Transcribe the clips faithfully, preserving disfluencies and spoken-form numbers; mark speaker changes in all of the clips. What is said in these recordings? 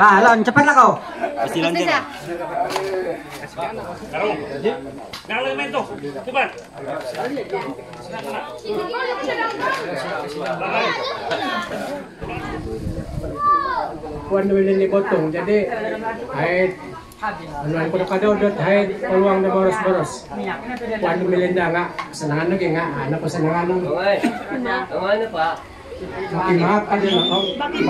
Speaker 1: Ah, Lon, cepatlah kau.
Speaker 2: Pasti lanjut.
Speaker 3: Nang elemento, cepat.
Speaker 4: Puan wilin ni potong jadi ay anuan ko kada dot hay peluang na boros-boros. Puan milinda nga senangan lagi nga anak ko senangan.
Speaker 5: Oy. Ano pa?
Speaker 4: Makimahat ka din ako.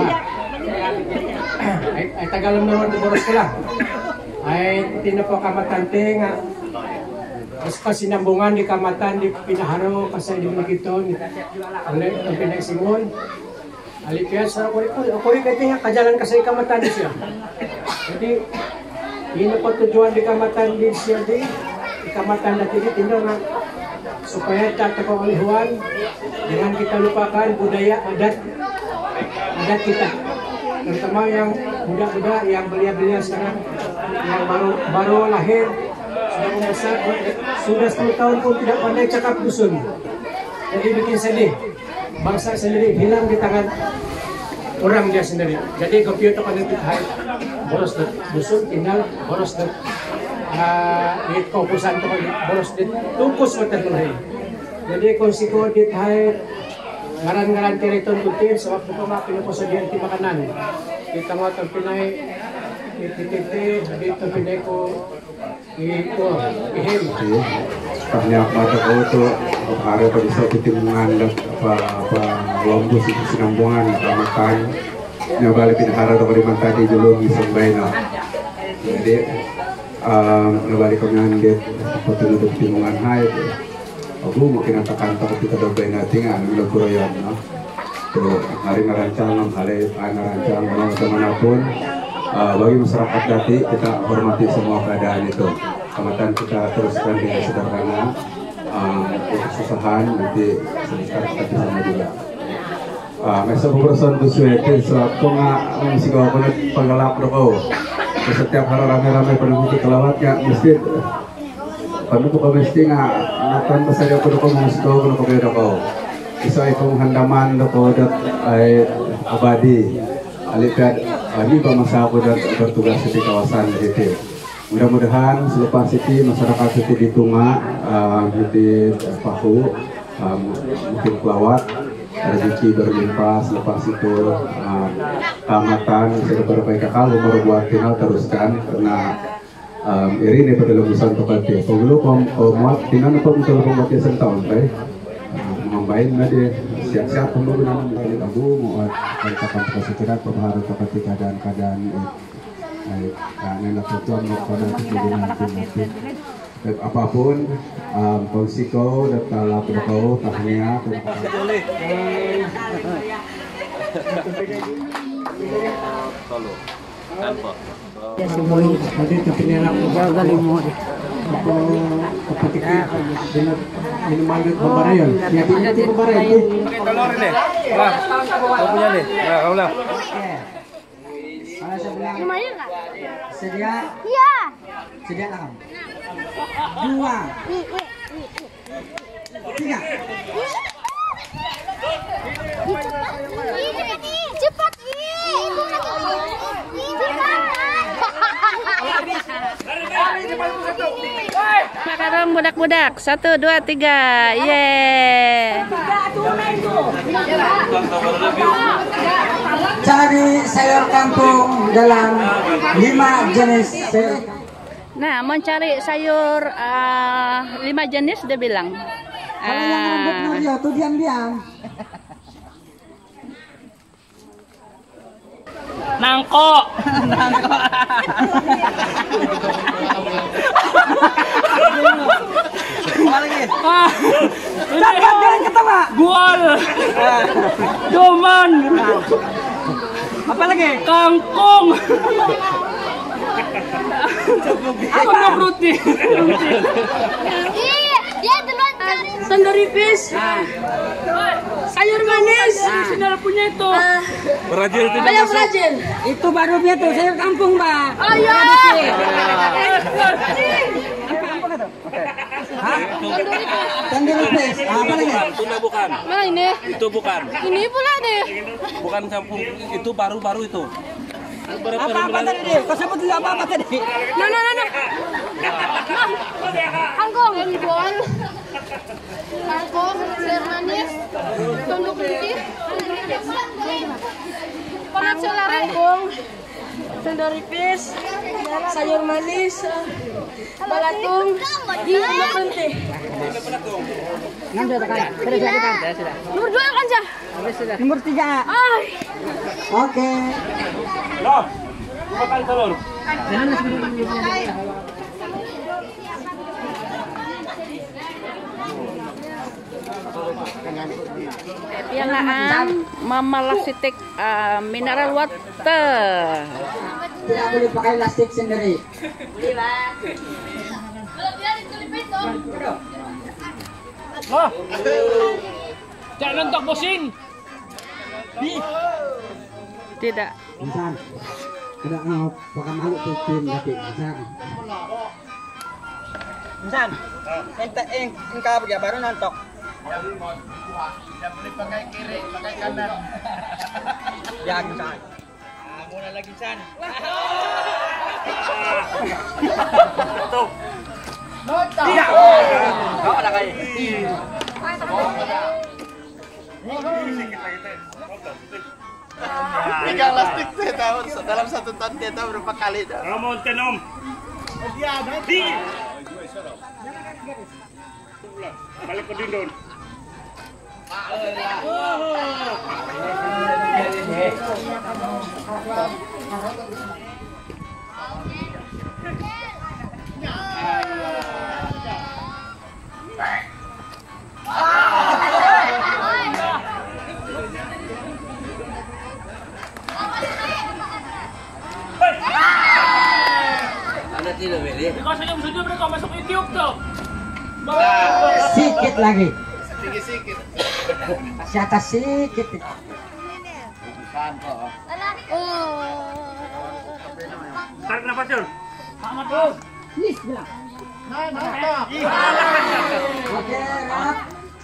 Speaker 4: Ay, ay tagalam naman na boros ko lang. Ay tinapo kamatante nga. Mas pasinambungan di kamatan di pinaharo kasi di magito ni ang pinagsimon. Alipiyat sa ako ko. Ako rin kaya kajalan kasi kamatan di siya. Jadi ini po tujuan di kamatan di siya di kamatan na tini tinggal nga supaya tak kepengalihuan jangan kita lupakan budaya adat adat kita terutama yang muda-muda yang belia-belia sekarang yang baru baru lahir sudah membesar sudah sepuluh tahun pun tidak pandai cakap dusun jadi bikin sedih bangsa sendiri hilang di tangan orang dia sendiri jadi kopi itu pada kita boros dusun tinggal boros Uh, di kompusan to boros dit tungkus mata tulay jadi konsiko dit hay ngaran-ngaran teriton tutin sa waktu ko mapinapasadian ti makanan kita mo tang pinay itititi dito pinay ko ito ihim
Speaker 6: banyak mata ko to hari pa bisa titingan apa apa lombo si sinambungan kamatan nya balik pinahara to kaliman tadi dulu isang bayno jadi Um, nabalik ko nga hindi patulog ng tinungan hay ako makinatakan ko kita dobay natin nga ang laguro yan no? So hari ngarancang ng hari ngarancang mga temanapun uh, bagi masyarakat dati kita hormati semua keadaan itu kamatan kita teruskan dengan sederhana um, kesusahan nanti sedikit kita bisa juga uh, masa berurusan tu suete so ako nga ang sigaw ko na panggalap ko setiap hari rame-rame penunggu kelawatnya mesti penunggu kau mesti nggak nonton pasal aku doko musto aku doko beda kau bisa ikut handaman doko dat abadi alikat ini bangsa aku dat bertugas di kawasan itu mudah-mudahan selepas itu masyarakat itu di Tunga di Pahu mungkin kelawat rezeki berlimpah selepas itu uh, tamatan sudah berbaik kakal umur buat final teruskan karena um, iri ini pada lukisan tepatnya penggulu pemuat final apa betul pembuatnya sentau baik membaik nanti siap-siap penggulu nama menjadi tabu mau katakan kesekiran pembaharu tepati keadaan-keadaan nenek tujuan pada kejadian nanti apapun um, konsiko dan kalau kau tahnia nanti terpindah jauh dari mode ketika minuman itu pembarayan ya punya itu pembarayan itu
Speaker 3: Telur ini. Wah. Kau punya nih. Nah, kau lah.
Speaker 1: Lumayan nggak?
Speaker 7: Sedia?
Speaker 1: Iya.
Speaker 7: Sedia lah kamu? Dua. Tiga.
Speaker 1: Cepat.
Speaker 8: Makan budak-budak. Satu, dua, tiga. Yeay.
Speaker 7: Cari sayur kampung dalam lima jenis sayur.
Speaker 8: Nah, mencari sayur uh, lima jenis dia bilang.
Speaker 7: Kalau yang rambut Mario tuh diam-diam.
Speaker 3: Nangko. Nangko.
Speaker 7: lagi.
Speaker 3: Ah.
Speaker 7: Dapat biar ketawa.
Speaker 3: Gual. Doman.
Speaker 7: Apa lagi?
Speaker 3: Kangkung. Apa roti?
Speaker 1: Iya, dia duluan cari.
Speaker 8: Sandalipis. Sayur manis.
Speaker 3: Saudara punya itu. Berajin itu.
Speaker 8: Banyak berajin.
Speaker 7: Itu baru dia tuh sayur kampung, Mbak.
Speaker 8: Oh iya.
Speaker 7: Sandalipis. Apa lagi?
Speaker 3: Itu bukan.
Speaker 8: Mana ini?
Speaker 3: Itu bukan.
Speaker 8: Ini pula nih.
Speaker 3: Bukan kampung. Itu baru-baru itu.
Speaker 7: Apa-apa tadi dia? Kau sebut dulu apa-apa tadi?
Speaker 8: No, no, no, no.
Speaker 1: Kangkong. Ribuan. Kangkong. Sayur manis. Tunduk putih. Panat selera. Kangkong. Sendal nipis. Sayur manis. Balatung. Tunduk putih.
Speaker 7: Enam sudah kan? Sudah sudah kan?
Speaker 8: Nomor dua kan, Jah?
Speaker 7: Nomor tiga.
Speaker 8: Ay.
Speaker 7: Oke.
Speaker 3: Loh, makan telur.
Speaker 8: Piangaan Mama Lasitik uh, mineral water.
Speaker 7: Tidak boleh pakai plastik sendiri.
Speaker 3: Loh. Jangan nontok bosin.
Speaker 8: Tidak.
Speaker 7: Insan. Tidak mau pakai malu tuh tapi insan. Insan. Ente eng engkau dia baru nontok.
Speaker 3: Tidak boleh pakai kiri, pakai kanan.
Speaker 7: Ya insan.
Speaker 3: Ah, mula lagi San. Tuh. Tidak. Kau ada kayak.
Speaker 2: Tiga plastik teh tahu dalam satu tahun dia tahu berapa kali dah.
Speaker 3: Ramon tenom. Dia ada di. Balik ke dindon.
Speaker 5: Ada tidak beli?
Speaker 3: Kau saja sudah mereka masuk YouTube tuh.
Speaker 7: Sikit lagi.
Speaker 2: Sikit-sikit.
Speaker 7: Si atas sikit.
Speaker 3: Tarik nafas Jul.
Speaker 7: Nih bilang. Oke, rap.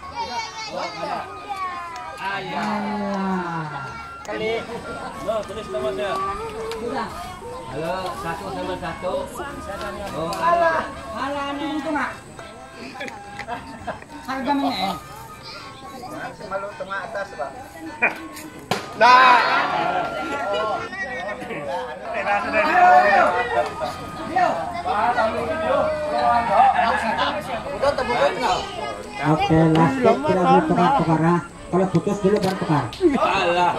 Speaker 7: Ah. Kali.
Speaker 3: Lo tulis namanya.
Speaker 5: Halo, satu sama satu. Oh,
Speaker 7: Alah, alah ini itu mak. Harga mana?
Speaker 2: Malu tengah atas, Pak. Nah.
Speaker 7: Oke, lastik tidak boleh tukar-tukar. Kalau putus dulu baru tukar.
Speaker 3: Alah.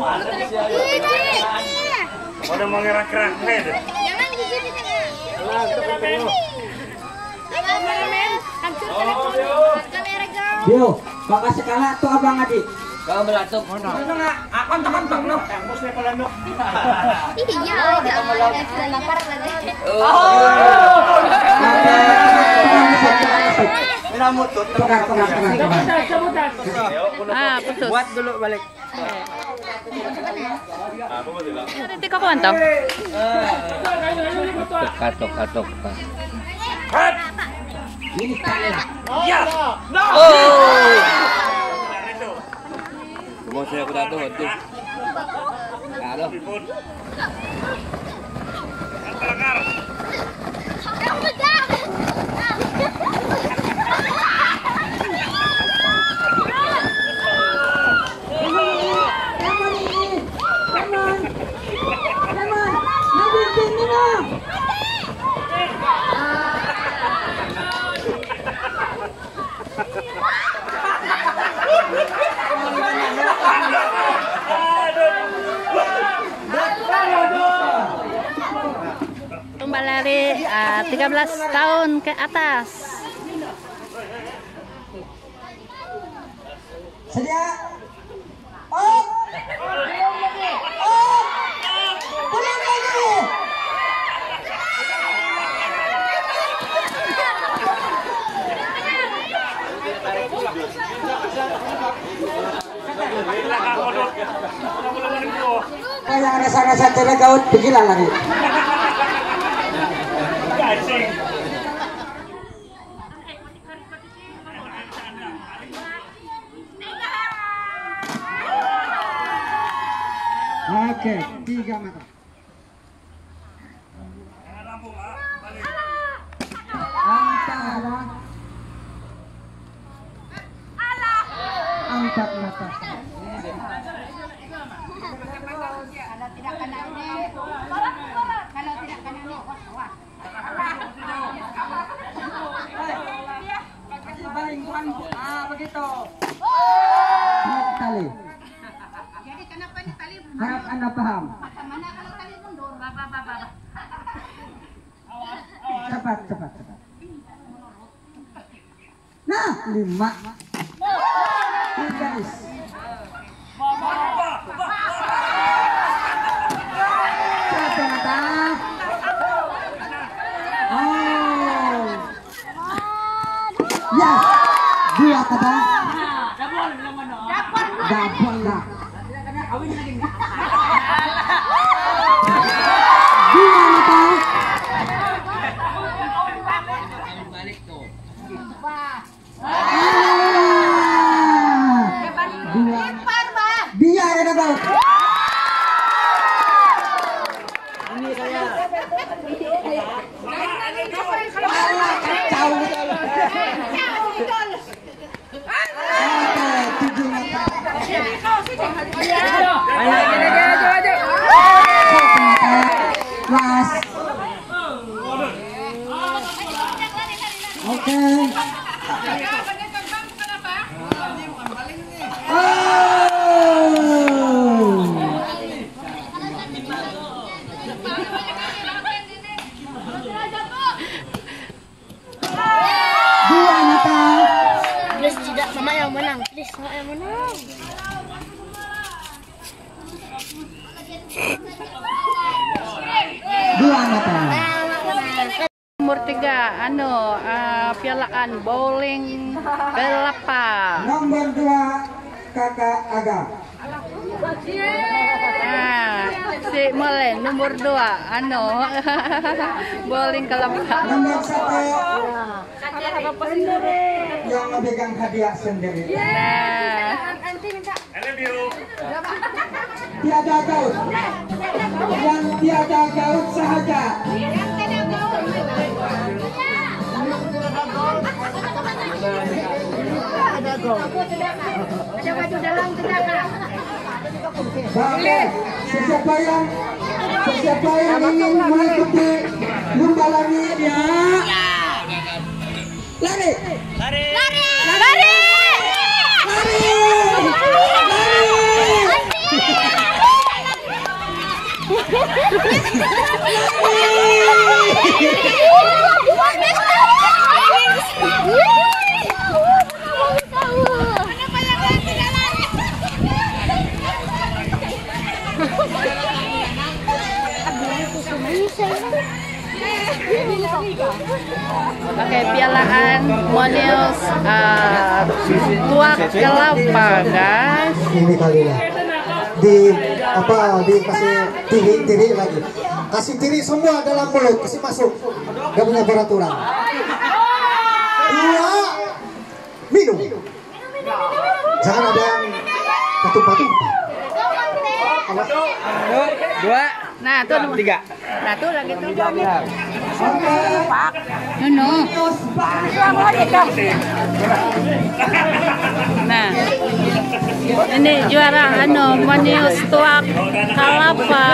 Speaker 3: Udah mau ngerak-ngerak nih.
Speaker 1: Jangan di sini tengah. Kameramen, hancur telepon. Kamera girl.
Speaker 7: Dio, kau kasih kalah tuh abang Adi.
Speaker 5: kau belatuk.
Speaker 7: Itu nggak, akon teman-teman lo.
Speaker 3: Tembusnya kalau nuk.
Speaker 1: Iya, udah sudah lapar lagi.
Speaker 7: Tukar, tukar, tukar, tukar.
Speaker 8: Ah, putus.
Speaker 7: Buat dulu balik.
Speaker 8: Nanti kau kawan toh?
Speaker 5: Katok, katok.
Speaker 7: Ini kali lah.
Speaker 3: Ya.
Speaker 5: Oh. Mau saya aku tahu tuh. Kalau.
Speaker 1: Kamu jangan.
Speaker 8: Lomba lari uh, tiga belas tahun ke atas.
Speaker 7: Sedia. Oh. Oh. Pulang lagi. Kau yang rasa-rasa tergaut pikiran lagi. Oke, tiga mata. dito. Tali.
Speaker 1: Jadi kenapa ini tali?
Speaker 7: Harap Anda paham.
Speaker 1: Mana kalau tali mundur? Baba baba.
Speaker 7: Cepat, cepat, cepat. Nah, lima. Ini guys. Satu mata. Oh. Ya. Dua kata. Double lah. Dua mata. Biar ada bau. Ini saya. Kacau. Tujuh mata. Mas. Oke. Dua mata.
Speaker 1: Please tidak mama yang menang. Please mama yang menang.
Speaker 7: Dua mata.
Speaker 8: Nomor tiga, ano, ah, pialaan bowling belapa.
Speaker 7: Nomor dua Kakak Aga.
Speaker 8: Ah, si Molen nomor dua, ano, bowling kelapa.
Speaker 7: Nomor satu yang memegang hadiah sendiri.
Speaker 8: Nah,
Speaker 7: Tiada gaut. Yang tiada gaut sahaja.
Speaker 1: Ada baju dalam sedangkan.
Speaker 7: Baik, siapa yang siapa yang ingin mengikuti lomba lari ya. Lari.
Speaker 1: Lari! Lari!
Speaker 7: Lari.
Speaker 8: Oke, pialaan Monius uh, tuak kelapa, guys.
Speaker 7: Ini kali ya. Di apa dikasih tiri tiri lagi. Kasih tiri semua dalam mulut, kasih masuk. Gak punya peraturan. Dua minum. Jangan ada yang patung-patung.
Speaker 3: Dua.
Speaker 8: Nah, tuh
Speaker 3: Tiga.
Speaker 8: Nah, tuh lagi tuh.
Speaker 7: Oke.
Speaker 8: Nuno. Nah, ini juara ano Monius tuak kelapa.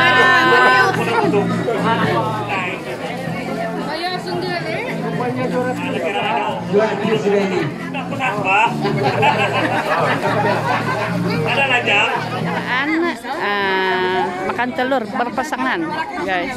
Speaker 8: Anak ah, makan telur berpasangan, guys.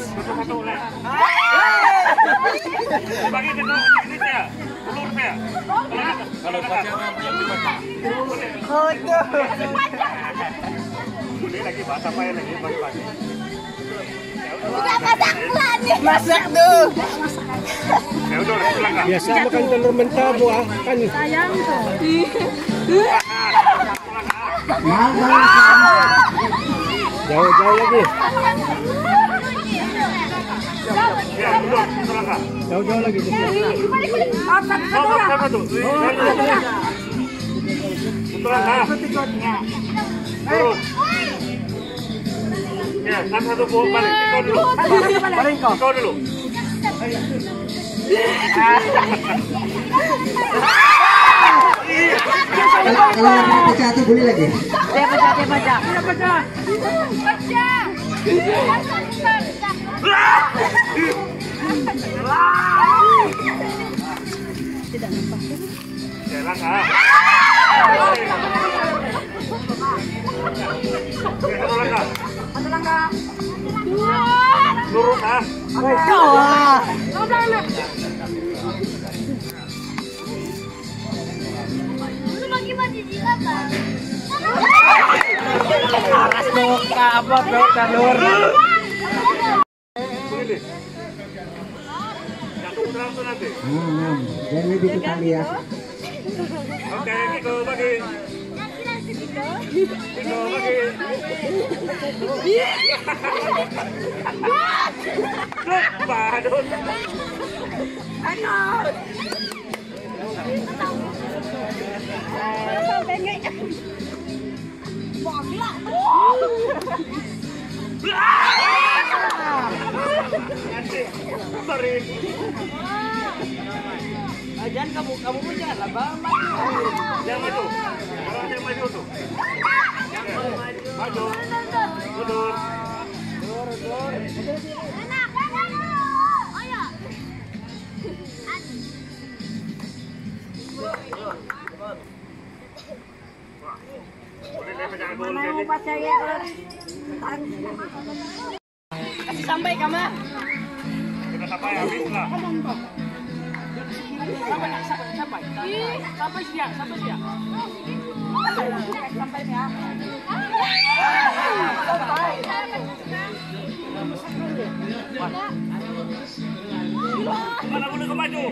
Speaker 1: Masak tuh.
Speaker 4: Biasa makan telur mentah buah kan.
Speaker 1: Sayang tuh.
Speaker 4: Jauh-jauh lagi. Jauh-jauh lagi.
Speaker 2: Ya, satu buah balik. Kau dulu. Balik kau. Kau dulu.
Speaker 7: Kalau yang pecah itu boleh lagi.
Speaker 1: Dia pecah, dia pecah. Dia pecah. Pecah.
Speaker 2: Tidak nampak. Jalan ah.
Speaker 3: Aras muka apa tuh telur?
Speaker 7: Hmm, jadi lebih kita lihat.
Speaker 2: Oke, Kiko bagi. Kiko bagi. Badut.
Speaker 1: Sampai enggak? Bogla.
Speaker 2: Sorry.
Speaker 3: Jangan kamu kamu pun jangan lah, Bang.
Speaker 2: Jangan maju. Orang yang maju tuh. Maju. Mundur.
Speaker 8: Kasih sampai kamu.
Speaker 2: Kita sampai habis lah.
Speaker 8: Sampai sampai sampai. Sampai siap, sampai siap. Sampai ya.
Speaker 2: Mana boleh kau maju?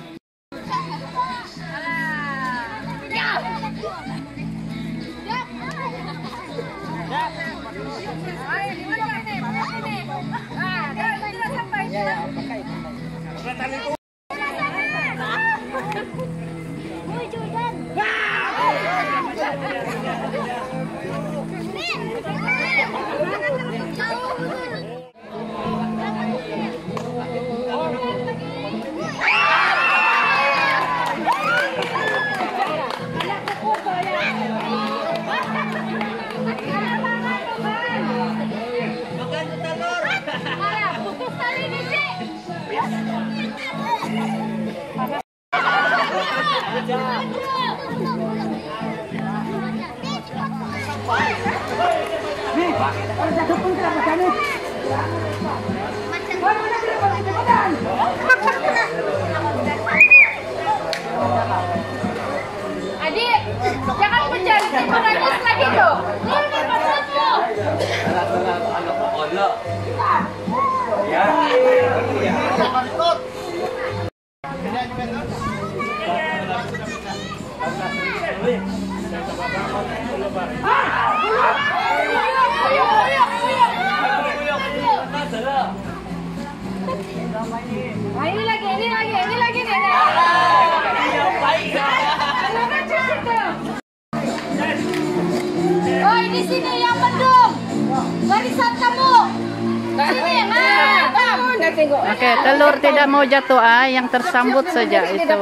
Speaker 1: Adik, jangan pecah nangis lagi dong. Ini maksudmu. Nah, ini lagi, ini lagi, ini lagi nih. Oh, ini sini yang mendung. Barisan kamu. Sini, nah, kamu.
Speaker 8: Oke, telur tidak mau jatuh ah, yang tersambut saja itu.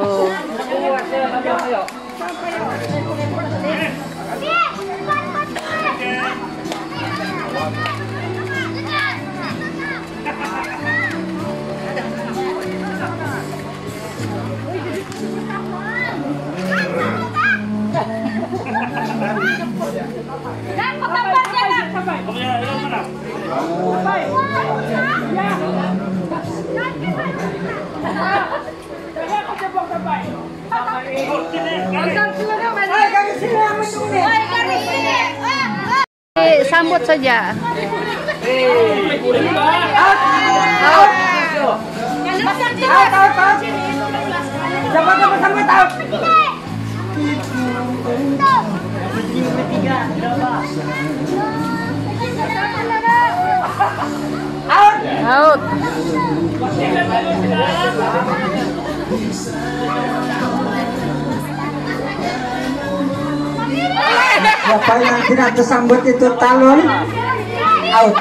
Speaker 1: Dan ketampaknya nak.
Speaker 8: Sambut saja. Out.
Speaker 7: Siapa yang tidak tersambut itu talon out.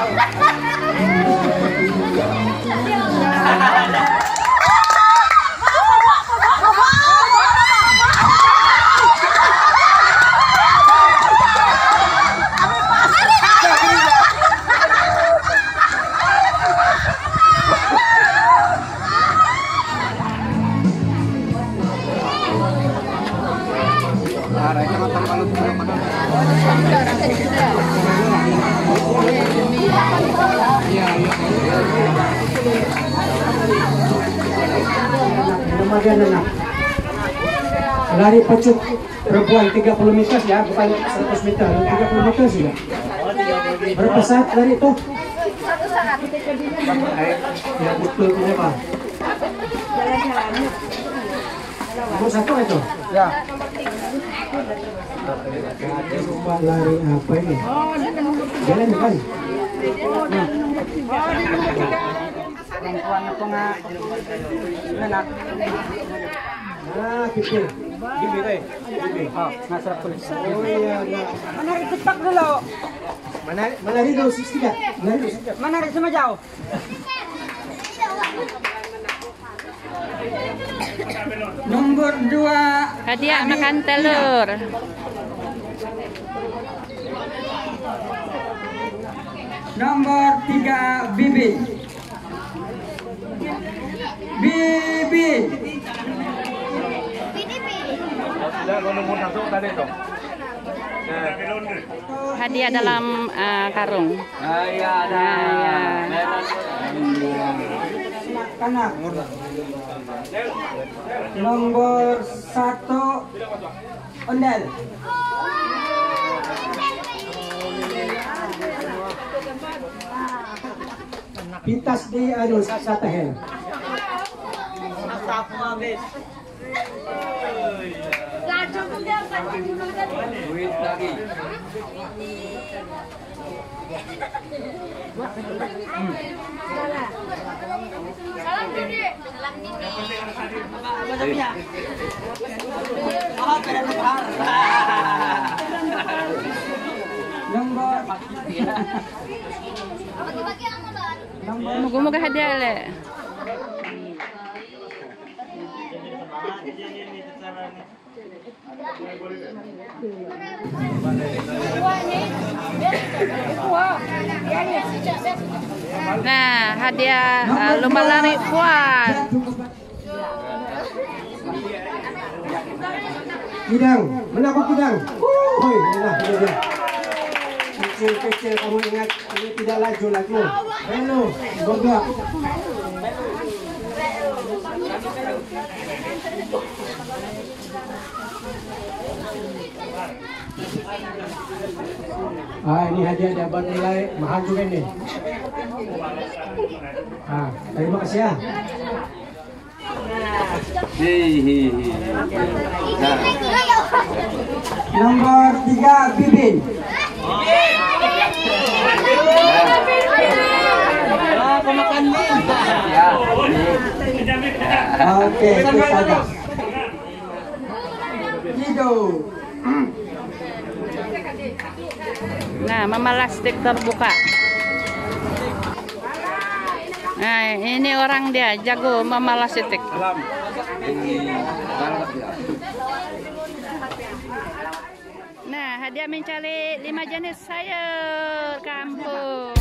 Speaker 7: Lari pecuk perempuan tiga puluh meter ya, bukan seratus meter, tiga puluh meter sudah.
Speaker 4: Berapa saat dari itu?
Speaker 1: Satu saat.
Speaker 4: Ya betul ini Pak. Nomor satu itu?
Speaker 3: Ya.
Speaker 4: Lupa lari apa ini? Jalan depan.
Speaker 3: Perempuan apa nggak? Enak.
Speaker 4: Nah, gitu.
Speaker 3: Gibi deh. Gibi. Oh, ngasap kulit.
Speaker 4: Oh iya, nah.
Speaker 3: Mana cepat dulu.
Speaker 4: Mana mana dulu sis tiga. Mana dulu.
Speaker 3: Mana sama jauh. Nomor dua.
Speaker 8: Hadiah makan telur.
Speaker 3: Nomor tiga Bibi. Bibi.
Speaker 2: Sudah nomor satu tadi dong.
Speaker 8: Hadiah dalam uh, karung.
Speaker 3: Ah, iya ada. Kanak. Nomor satu ondel.
Speaker 4: Pintas di anu Satahel.
Speaker 3: Duit lagi.
Speaker 1: Salam Didi. Salam Didi.
Speaker 3: Nomor
Speaker 1: Bagi-bagi aku dong.
Speaker 8: Moga-moga hadiah le. Nah, hadiah uh, lomba lari puan.
Speaker 4: Kidang, mana aku kidang? Woi, nah ini dia. Kecil-kecil kamu ingat ini tidak laju lagi. Hello, boga. Ah, ini hadiah dapat nilai mahal juga ini. Ah, terima kasih ya.
Speaker 5: Hihihi.
Speaker 3: nomor tiga Bibin. Oke, itu saja. Lido.
Speaker 8: Nah, memelastik terbuka. Nah, ini orang dia jago memelastik. Nah, hadiah mencari lima jenis sayur kampung.